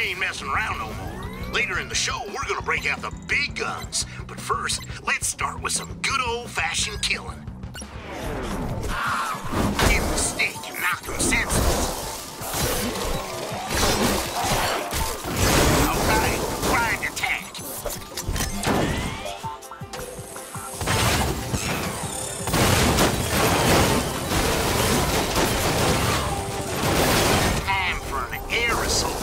ain't messing around no more. Later in the show, we're gonna break out the big guns. But first, let's start with some good old-fashioned killing. Give him a stick and knock him senseless. All right, grind attack. Time for an air assault.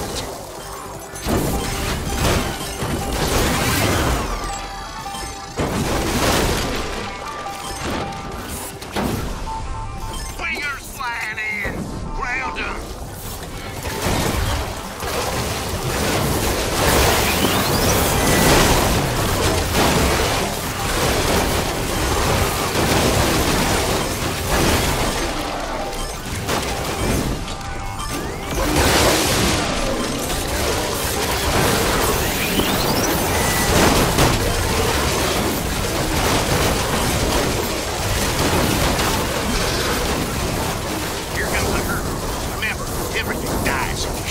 Everything dies.